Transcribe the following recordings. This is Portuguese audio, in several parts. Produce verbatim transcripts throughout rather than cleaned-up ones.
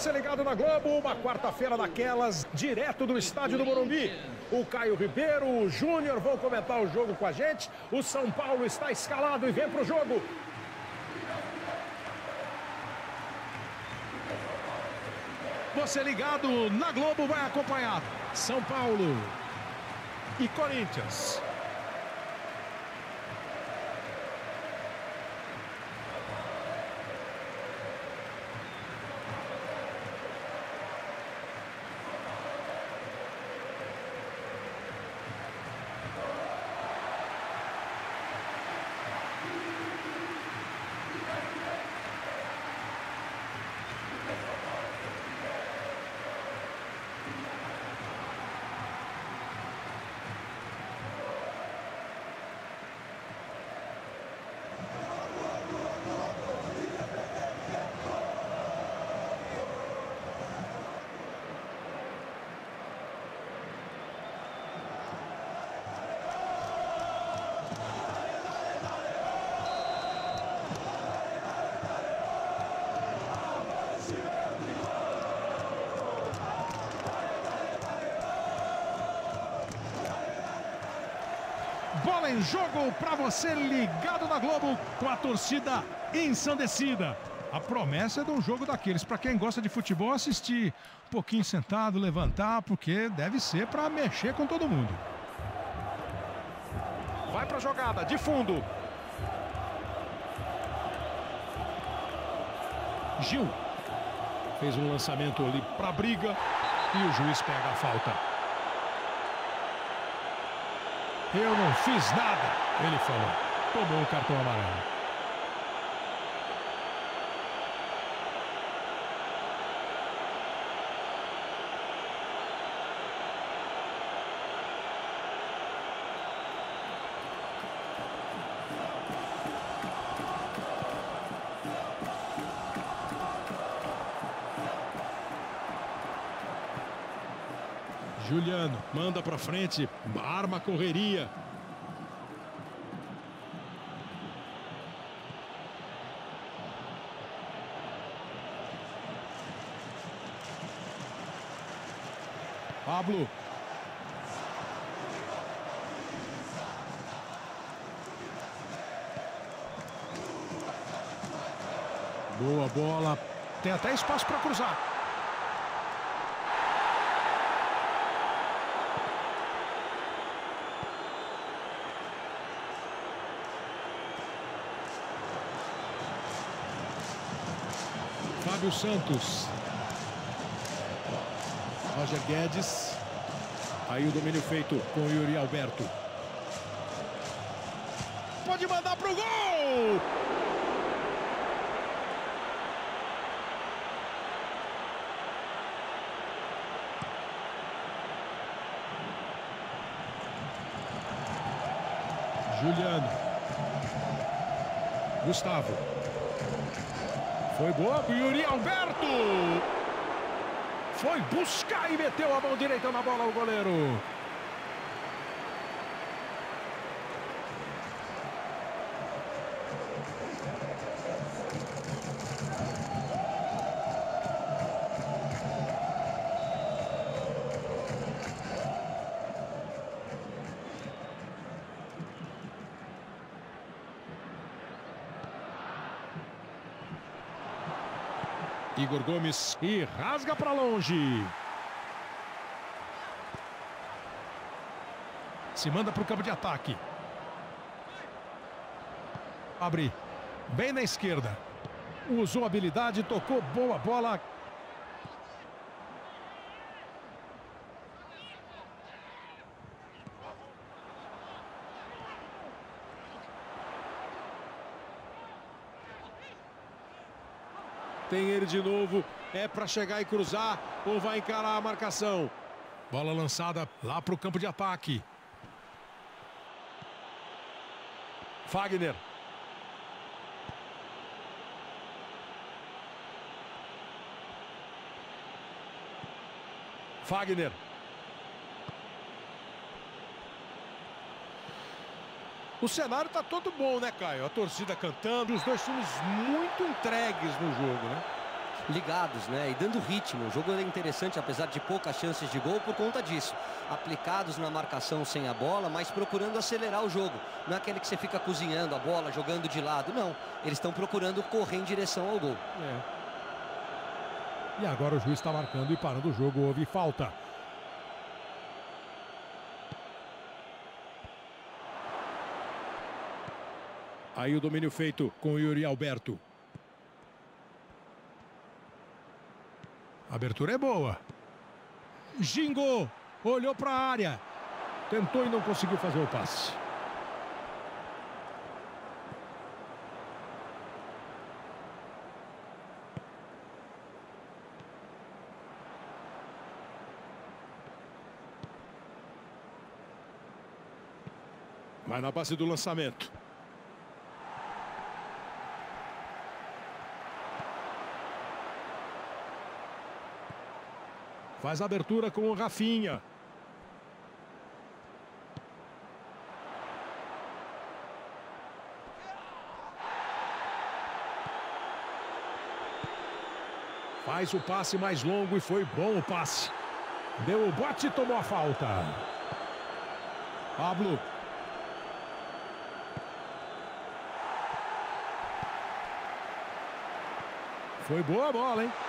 Você ligado na Globo, uma quarta-feira daquelas, direto do estádio do Morumbi. O Caio Ribeiro, o Júnior vão comentar o jogo com a gente. O São Paulo está escalado e vem pro jogo. Você ligado na Globo vai acompanhar São Paulo e Corinthians. Bola em jogo para você ligado na Globo com a torcida ensandecida. A promessa é de um jogo daqueles para quem gosta de futebol assistir um pouquinho sentado, levantar, porque deve ser para mexer com todo mundo. Vai para a jogada de fundo. Gil fez um lançamento ali para a briga e o juiz pega a falta. Eu não fiz nada, ele falou. Tomou o cartão amarelo. Juliano manda para frente, arma a correria. Pablo. Boa bola. Tem até espaço para cruzar. Fábio Santos. Roger Guedes. Aí o domínio feito com o Yuri Alberto. Pode mandar pro gol! Juliano. Gustavo. Foi boa, Yuri Alberto. Foi buscar e meteu a mão direita na bola o goleiro. Igor Gomes e rasga para longe. Se manda para o campo de ataque. Abre bem na esquerda. Usou habilidade, tocou boa bola. Tem ele de novo, é para chegar e cruzar ou vai encarar a marcação. Bola lançada lá para o campo de ataque. Fagner. Fagner. O cenário tá todo bom, né, Caio? A torcida cantando, os dois times muito entregues no jogo, né? ligados, né? E dando ritmo. O jogo é interessante, apesar de poucas chances de gol, por conta disso. Aplicados na marcação sem a bola, mas procurando acelerar o jogo. Não é aquele que você fica cozinhando a bola, jogando de lado. Não, eles estão procurando correr em direção ao gol. É. E agora o juiz está marcando e parando o jogo. Houve falta. Aí o domínio feito com o Yuri Alberto. A abertura é boa. Gingou. Olhou para a área. Tentou e não conseguiu fazer o passe. Vai na base do lançamento. Faz a abertura com o Rafinha. Faz o passe mais longo e foi bom o passe. Deu o bote e tomou a falta. Pablo. Foi boa a bola, hein?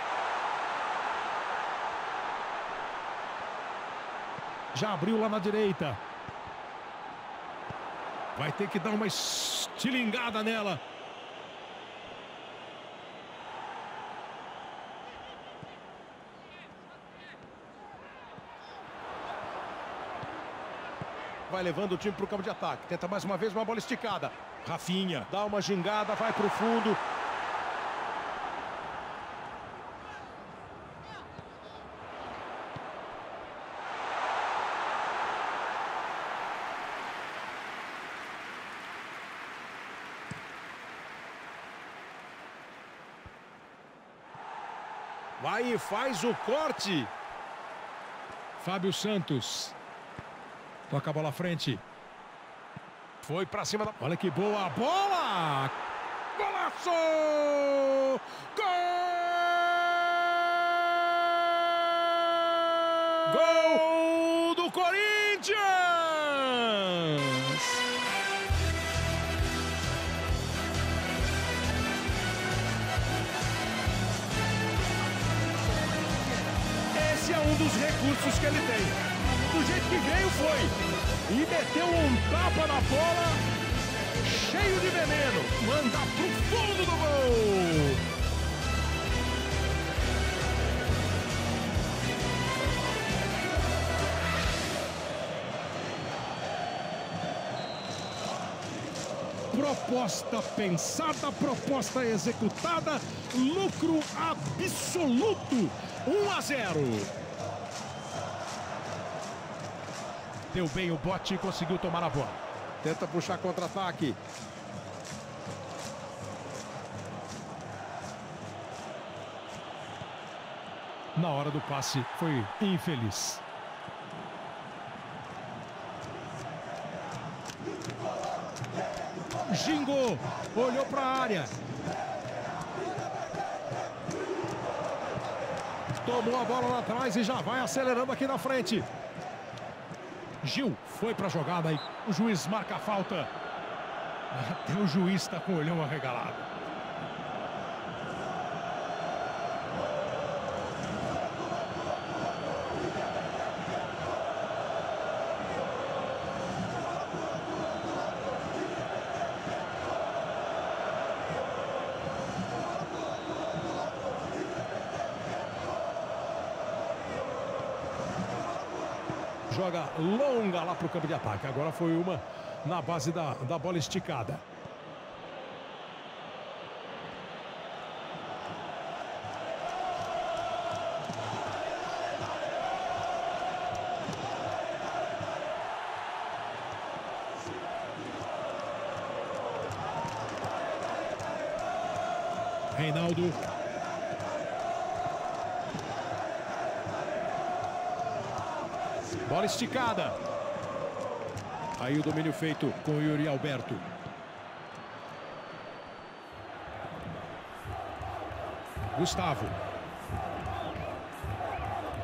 Já abriu lá na direita. Vai ter que dar uma estilingada nela. Vai levando o time para o campo de ataque. Tenta mais uma vez uma bola esticada. Rafinha dá uma gingada, vai para o fundo. Vai e faz o corte. Fábio Santos. Toca a bola à frente. Foi pra cima da... Olha que boa bola! Golaço! Gol! Gol do Corinthians! Esse é um dos recursos que ele tem. Do jeito que veio, foi. E meteu um tapa na bola, cheio de veneno. Manda pro fundo do gol. Proposta pensada, proposta executada. Lucro absoluto. um a zero. Deu bem o bote e conseguiu tomar a bola. Tenta puxar contra-ataque. Na hora do passe, foi infeliz. Gingou. Olhou para a área. Tomou a bola lá atrás e já vai acelerando aqui na frente. Gil foi para a jogada e o juiz marca a falta. Até o juiz está com o olhão arregalado. Joga longa lá para o campo de ataque. Agora foi uma na base da, da bola esticada. Reinaldo. Bola esticada. Aí o domínio feito com o Yuri Alberto. Gustavo.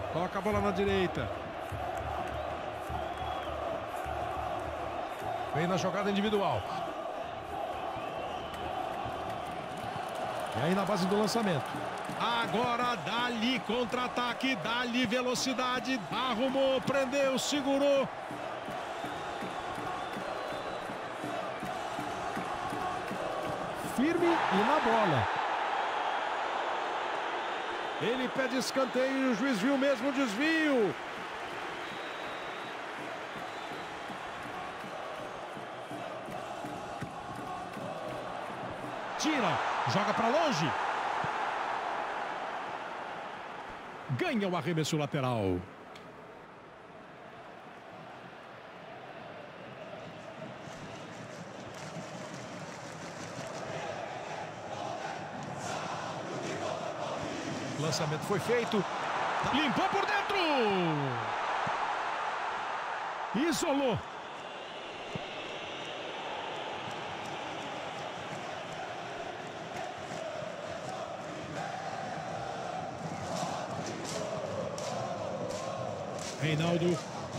Coloca a bola na direita. Vem na jogada individual. E aí na base do lançamento. Agora dá-lhe contra-ataque, dá-lhe velocidade. Arrumou, prendeu, segurou. Firme e na bola. Ele pede escanteio e o juiz viu mesmo o desvio. Tira, joga para longe. Ganha o arremesso lateral. Lançamento foi feito. Limpou por dentro. Isolou. Reinaldo.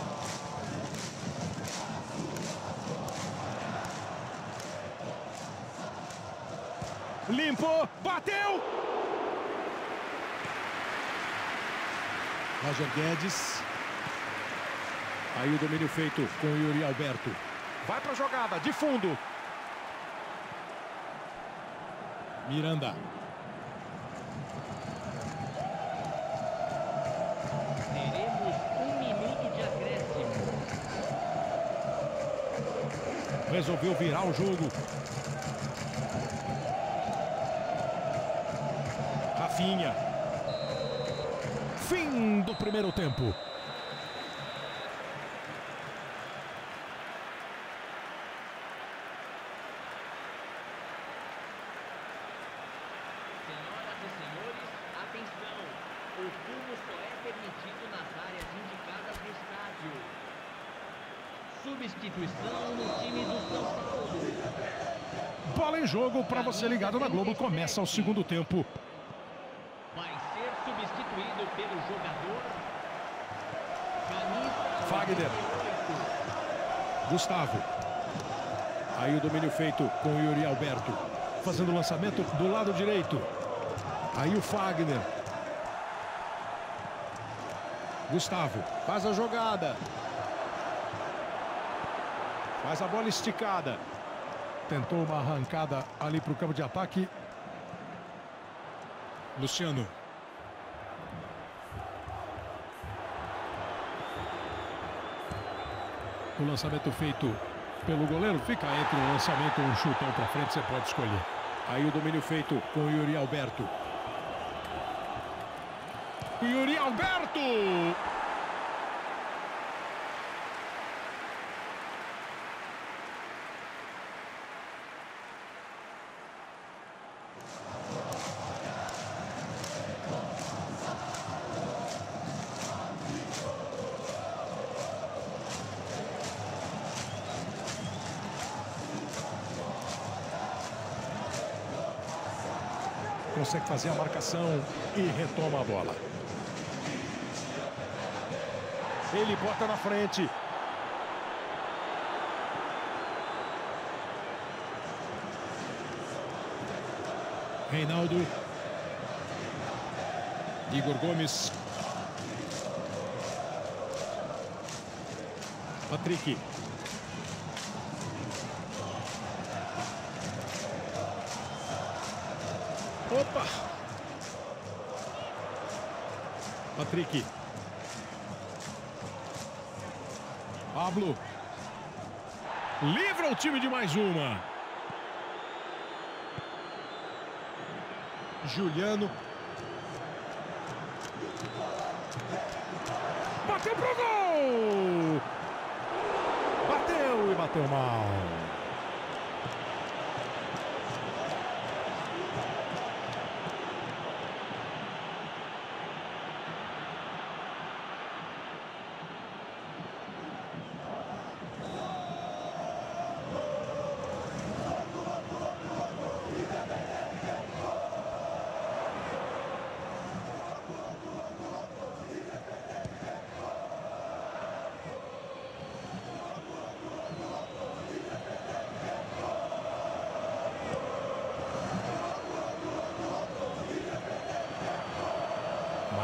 Limpou, bateu. Roger Guedes. Aí o domínio feito com o Yuri Alberto. Vai para a jogada, de fundo. Miranda. Teremos um minuto de acréscimo. Resolveu virar o jogo. Rafinha. Fim do primeiro tempo. Senhoras e senhores, atenção! O fumo só é permitido nas áreas indicadas no estádio. Substituição no time do São Paulo. Bola em jogo para você ligado na Globo. Começa o segundo tempo. Vai ser substituído pelo jogador camisa Fagner. Gustavo. Aí o domínio feito com o Yuri Alberto. Fazendo o lançamento do lado direito. Aí o Fagner. Gustavo. Faz a jogada. Faz a bola esticada. Tentou uma arrancada ali para o campo de ataque. Luciano. O lançamento feito pelo goleiro. Fica entre um lançamento e um chutão para frente. Você pode escolher. Aí o domínio feito com o Yuri Alberto. Yuri Alberto! Consegue fazer a marcação e retoma a bola. Ele bota na frente. Reinaldo. Igor Gomes. Patrick. Opa! Patrick. Pablo. Livra o time de mais uma. Juliano. Bateu pro gol! Bateu e bateu mal.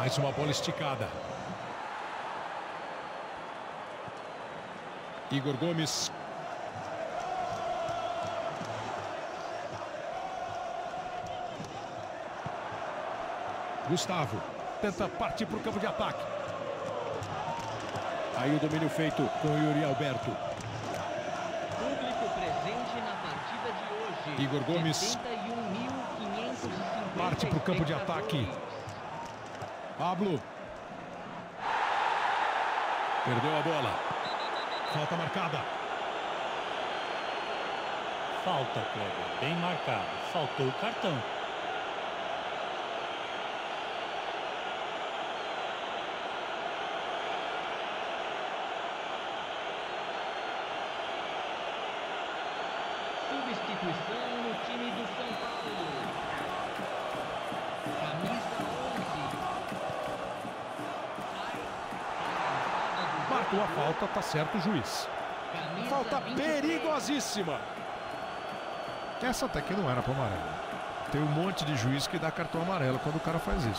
Mais uma bola esticada. Igor Gomes. Gustavo tenta partir para o campo de ataque. Aí o domínio feito com o Yuri Alberto. Público presente na partida de hoje. Igor Gomes. setenta e um mil quinhentos e cinquenta Parte para o campo de ataque. Pablo. Perdeu a bola. Falta marcada. Falta, Kleber. Bem marcado. Faltou o cartão. Substituição no time do São Paulo. Camisa onze. Marcou a falta, tá certo o juiz. Camisa Falta vinte e três. perigosíssima. Essa até que não era para amarelo. Tem um monte de juiz que dá cartão amarelo quando o cara faz isso.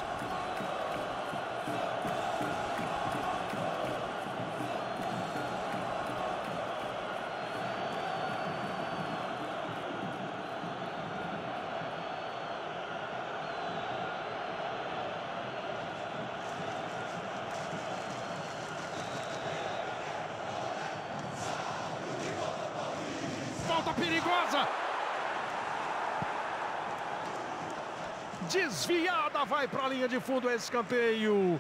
Falta perigosa. Desviada, vai para a linha de fundo, esse escanteio.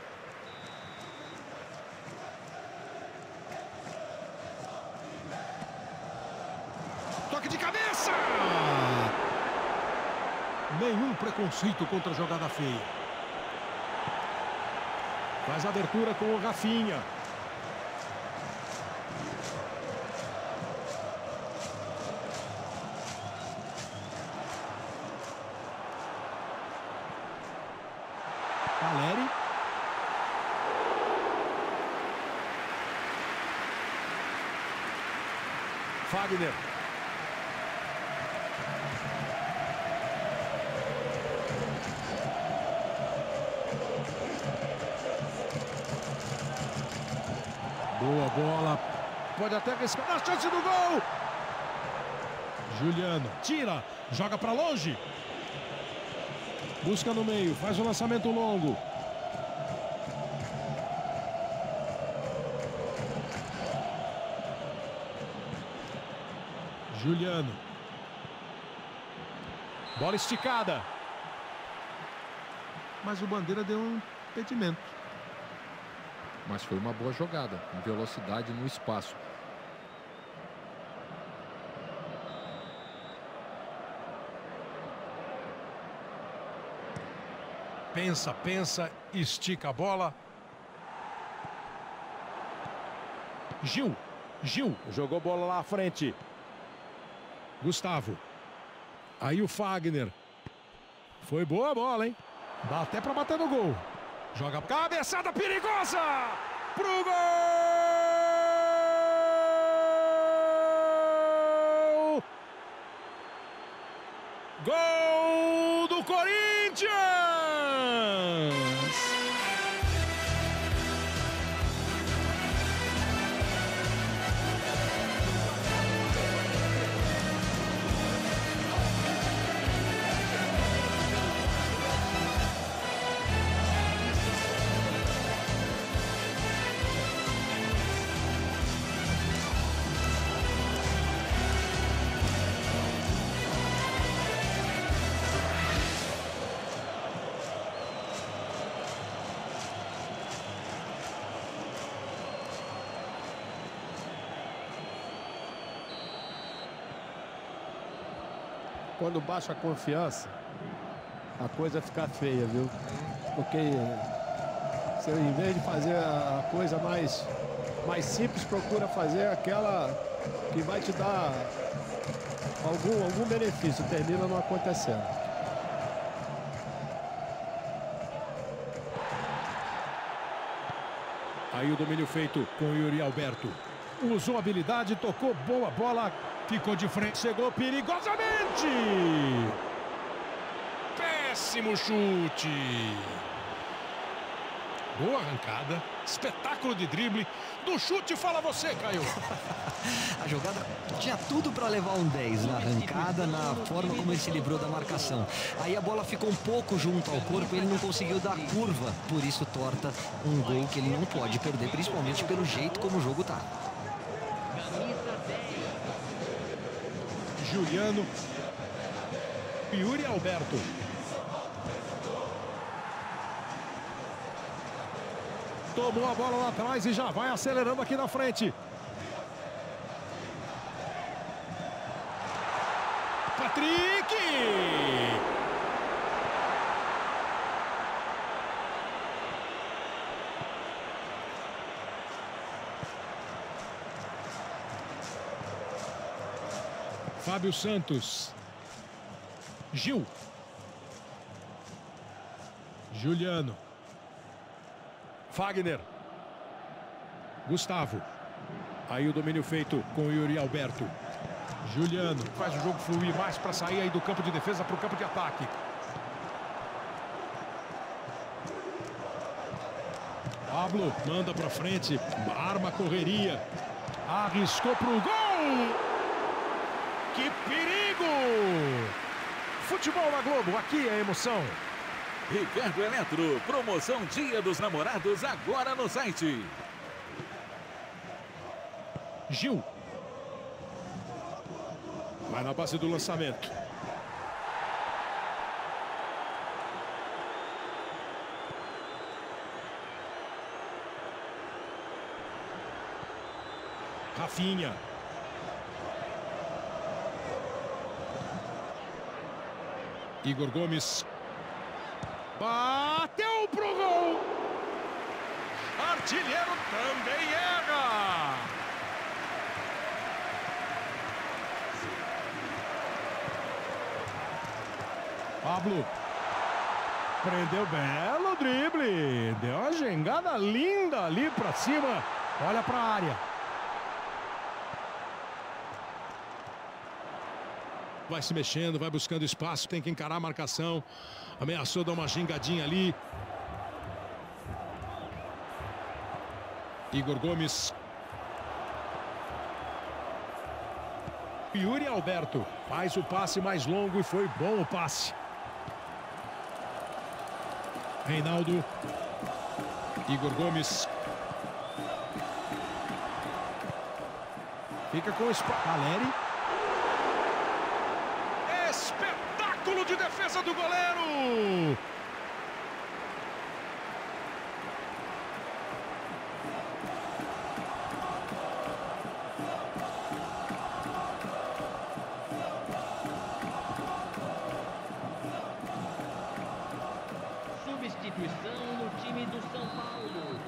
Toque de cabeça. Nenhum preconceito contra a jogada feia. Faz a abertura com o Rafinha. Valeri. Fagner. Boa bola. Pode até arriscar a chance do gol. Juliano tira, joga para longe. Busca no meio, faz o lançamento longo. Juliano. Bola esticada. Mas o Bandeira deu um impedimento. Mas foi uma boa jogada, com velocidade no espaço. Pensa, pensa, estica a bola. Gil, Gil, jogou bola lá à frente. Gustavo. Aí o Fagner. Foi boa a bola, hein? Dá até para bater no gol. Joga cabeçada perigosa pro gol! Gol do Corinthians! Quando baixa a confiança, a coisa fica feia, viu? Porque você, em vez de fazer a coisa mais, mais simples, procura fazer aquela que vai te dar algum, algum benefício. Termina não acontecendo. Aí o domínio feito com o Yuri Alberto. Usou habilidade, tocou boa bola. Ficou de frente, chegou perigosamente. Péssimo chute. Boa arrancada, espetáculo de drible. Do chute, fala você, Caio. A jogada tinha tudo para levar um dez na arrancada, na forma como ele se livrou da marcação. Aí a bola ficou um pouco junto ao corpo, ele não conseguiu dar curva, por isso torta um gol que ele não pode perder, principalmente pelo jeito como o jogo tá. Juliano. Yuri Alberto. Tomou a bola lá atrás e já vai acelerando aqui na frente. Patrick! Fábio Santos. Gil. Juliano. Fagner. Gustavo. Aí o domínio feito com o Yuri Alberto. Juliano faz o jogo fluir mais para sair aí do campo de defesa para o campo de ataque. Pablo manda para frente, arma a correria. Arriscou para o gol. Que perigo! Futebol na Globo, aqui é emoção. Ricardo Eletro, promoção Dia dos Namorados agora no site. Gil. Vai na base do lançamento. Rafinha. Igor Gomes. Bateu pro gol. Artilheiro também erra. Pablo. Prendeu belo drible. Deu uma gengada linda ali pra cima. Olha pra área. Vai se mexendo, vai buscando espaço, tem que encarar a marcação. Ameaçou dar uma gingadinha ali. Igor Gomes. Yuri Alberto faz o passe mais longo e foi bom o passe. Reinaldo. Igor Gomes. Fica com o espaço. Valeri. Espetáculo de defesa do goleiro. Substituição no time do São Paulo.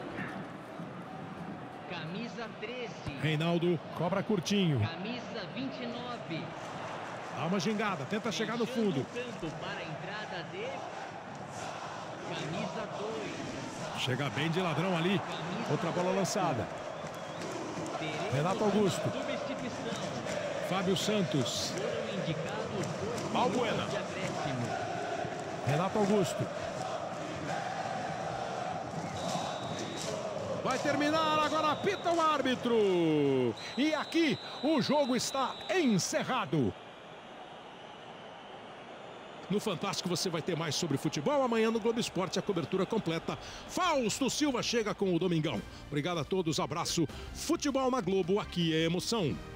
Camisa treze. Reinaldo cobra curtinho. Camisa vinte e nove. Dá uma gingada, tenta chegar no fundo. Campo para a entrada de camisa dois. Chega bem de ladrão ali. Outra bola lançada. Renato Augusto. Substituição. Fábio Santos. Foram indicados dois Balbuena. minutos de acréscimo. Renato Augusto. Vai terminar, agora apita o árbitro. E aqui o jogo está encerrado. No Fantástico você vai ter mais sobre futebol. Amanhã no Globo Esporte a cobertura completa. Fausto Silva chega com o Domingão. Obrigado a todos, abraço. Futebol na Globo, aqui é emoção.